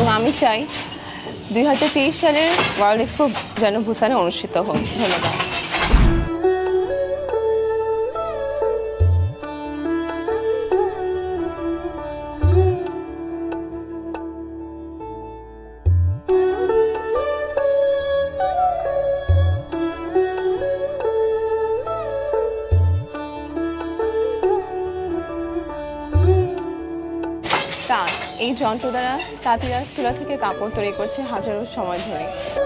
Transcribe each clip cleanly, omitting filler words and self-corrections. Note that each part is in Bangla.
এবং আমি চাই 2023 সালের ওয়ার্ল্ড এক্সপো যেন বুসানে অনুষ্ঠিত হোক। ধন্যবাদ। তাঁত, এই যন্ত্র দ্বারা তাঁতিরা তুলা থেকে কাপড় তৈরি করছে হাজারো সময় ধরে।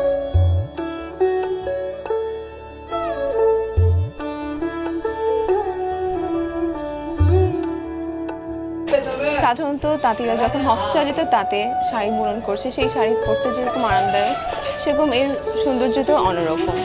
সাধারণত তাঁতিরা যখন হস্তচালিত তাঁতে শাড়ি বুনন করছে, সেই শাড়ি পরতে যেরকম আরামদায়ক, সেরকম এর সৌন্দর্যটাও অন্যরকম।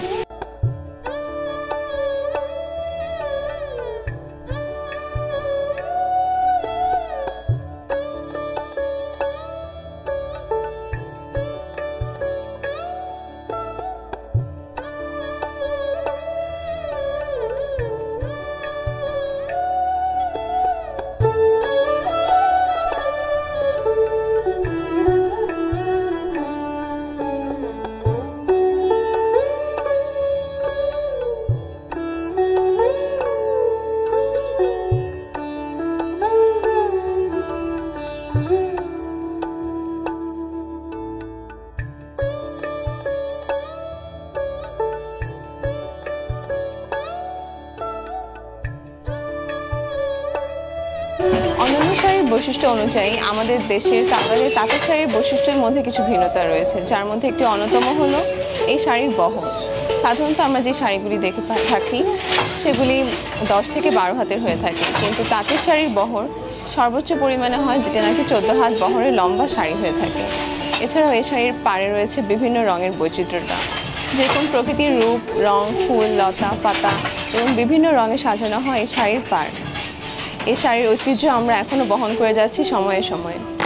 অন্যান্য শাড়ির বৈশিষ্ট্য অনুযায়ী আমাদের দেশের কাতারের তাঁতের শাড়ির বৈশিষ্ট্যের মধ্যে কিছু ভিন্নতা রয়েছে, যার মধ্যে একটি অন্যতম হলো এই শাড়ির বহর। সাধারণত আমরা যে শাড়িগুলি দেখে থাকি সেগুলি 10 থেকে 12 হাতের হয়ে থাকে, কিন্তু তাঁতের শাড়ির বহর সর্বোচ্চ পরিমাণে হয়, যেটা নাকি 14 হাত বহরের লম্বা শাড়ি হয়ে থাকে। এছাড়াও এই শাড়ির পাড়ে রয়েছে বিভিন্ন রঙের বৈচিত্র্যতা, যেরকম প্রকৃতির রূপ, রং, ফুল, লতা পাতা এবং বিভিন্ন রঙে সাজানো হয় এই শাড়ির পাড়। এই শাড়ির ঐতিহ্য আমরা এখনো বহন করে যাচ্ছি সময়ে সময়ে।